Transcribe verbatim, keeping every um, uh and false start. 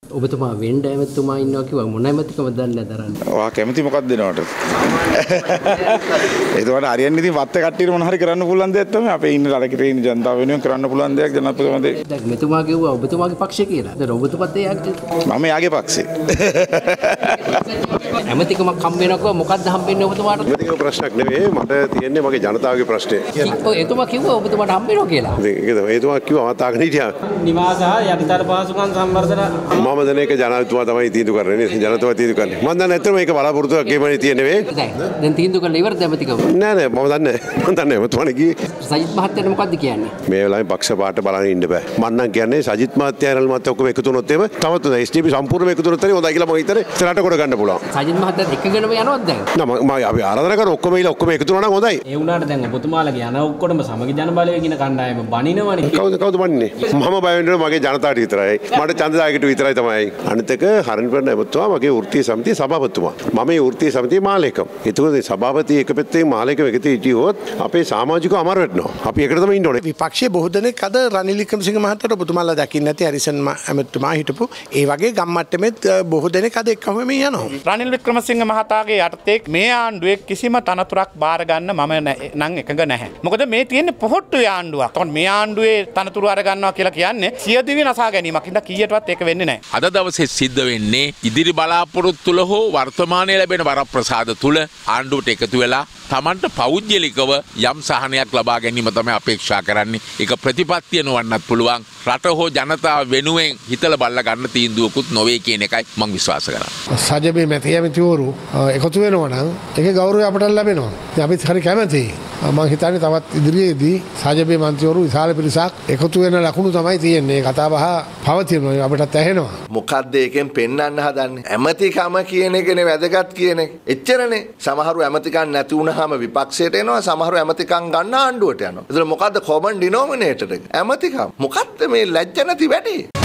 ඔබතුමා වෙන්න ඇමතුමා ඉන්නවා කිව්වා මොන ඇමතිකමද දන්නේ නැද දරන්නේ. ඔයා කැමති මොකක්ද දෙනවට? ඒකට හරියන්නේ ඉතින් වත්ත කට්ටියට මොන හරි කරන්න පුළුවන් දෙයක් තමයි අපේ ඉන්න රටේ ඉන්න ජනතාව වෙනුවෙන් කරන්න පුළුවන් දෙයක් ජනාධිපතිතුමා දෙයි. දැන් මෙතුමා කිව්වා ඔබතුමාගේ පක්ෂය කියලා. දැන් ඔබතුමාත් ඒ යාගේ මම යාගේ පක්ෂේ. ඇමතිකමක් හම්බ වෙනකොට මොකද්ද හම්බ වෙන්නේ ඔබතුමාට? ඇමතිකම ප්‍රශ්නයක් නෙවෙයි මට තියෙන්නේ මගේ ජනතාවගේ ප්‍රශ්නේ. ඔය එතුමා කිව්වා ඔබතුමාට හම්බ වෙනවා කියලා. ඒකද එතුමා කිව්වා මම තාගෙන හිටියා. නිවාස යටිතර පහසුකම් සම්වර්ධන මම දැන් ඒක ජනාධිපතිතුමා තමයි තීන්දුව කරන්නේ ජනතාව තීන්දුව කරන්නේ. මම දන්නේ නැත්නම් මේක බලාපොරොත්තුවක් ගෙමනේ තියෙන්නේ නෙවෙයි. දැන් තීන්දුව කරලා ඉවරද ඇමතිකම? නෑ නෑ මම දන්නේ මම දන්නේ ඔබතුමාට කිව්වේ. සජිත් මහත්තයාට මොකද්ද කියන්නේ? මේ වෙලාවේ පක්ෂ පාට බලන්න ඉන්න බෑ. මම නම් කියන්නේ සජිත් මහත්තයා රනිල් මහත්තයා ඔක්කොම එකතු වුණොත් එහෙම තවත් හොඳයි. එස් ඩී පී සම්පූර්ණයෙන්ම එකතු වුණොත් හරි හොඳයි කියලා මම හිතන්නේ ඉස්සරහට කොට ගන්න පුළුවන්. සජිත් මහත්තයාත් එකගෙනම යනවද දැන්? නෑ මම අපි ආරාධනා කරා ඔක්කොම ඉල ඔක්කොම එකතු වුණා නම් හොඳයි. ඒ වුණාට දැන් ඔබතුමාලගේ යන ඔක්කොටම සමගි ජන බලවේග කියන කණ්ඩායම බනිනවනේ. කවුද කවුද බනින්නේ? මම බය වෙන්නේ මගේ ජනතාවට විතරයි. මට ඡන්දදායකට විතරයි තමයි. අනිත් එක හරින්පරණ ඇමතුමා මගේ වෘත්තීය සමිතියේ සභාපතිතුමා. මම මේ වෘත්තීය සමිතියේ මාලේකම්. ඒකෝද සභාපති එක පැත්තේ මාලේකම් එකතේ හිටියොත් අපේ සමාජිකව අමාරු වෙනවා. අපි එකට තමයි ඉන්න ඕනේ. විපක්ෂයේ බොහෝ දෙනෙක් අද රනිල් වික්‍රමසිංහ මහත්තයාට ඔබතුමාලා දකින්න නැති හරිසන් ඇමතුමා හිටපු ඒ වගේ ගම්මට්ටමෙත් බොහෝ දෙනෙක් අද එක්කම මේ යනවා. රනිල් වික්‍රමසිංහ මහතාගේ යටතේ මේ ආණ්ඩුවේ කිසිම තනතුරක් බාර ගන්න මම නම් එකඟ නැහැ. මොකද මේ තියෙන්නේ පොහොට්ටුවේ ආණ්ඩුවක්. තොන් මේ ආණ්ඩුවේ තනතුරු අර ගන්නවා කියලා කියන්නේ සියදිවි නසා ගැනීමක්. ඉතින් කීයටවත් ඒක වෙන්නේ නැහැ. අද දවසේ සිද්ධ වෙන්නේ ඉදිරි බලාපොරොත්තු තුළ හෝ වර්තමානයේ ලැබෙන වරප්‍රසාද තුළ ආණ්ඩුවට එකතු වෙලා තමන්ට පෞද්ගලිකව යම් සහනයක් ලබා ගැනීම තමයි අපේක්ෂා කරන්නේ. ඒක ප්‍රතිපත්තිය නොවන්නත් පුළුවන්. රට හෝ ජනතාව වෙනුවෙන් හිතලා බලලා ගන්න තීන්දුවකුත් නොවේ කියන එකයි මම විශ්වාස කරන්නේ. සජිබේ මැති ඇමතිවරු එකතු වෙනවා නම් ඒකේ ගෞරවය අපට ලැබෙනවා. ඉතින් අපිත් හරි කැමතියි. මම හිතන්නේ තවත් ඉදිරියේදී සජිබේ මන්ත්‍රීවරු විශාල පිරිසක් එකතු වෙන ලකුණු තමයි තියෙන්නේ. කතා බහ පවතිනවා අපිටත් ඇහෙනවා. මොකද්ද එකෙන් පෙන්වන්න හදන්නේ? ඇමතිකම කියන එකනේ වැදගත් කියන එක. එච්චරනේ. සමහරු ඇමතිකම් නැති වුණාම විපක්ෂයට එනවා. සමහරු ඇමතිකම් ගන්න ආණ්ඩුවට යනවා. ඒතර මොකද්ද කොමන් ඩිනෝමිනේටර් එක? ඇමතිකම්. මොකද්ද මේ ලැජ්ජ නැති වැඩේ?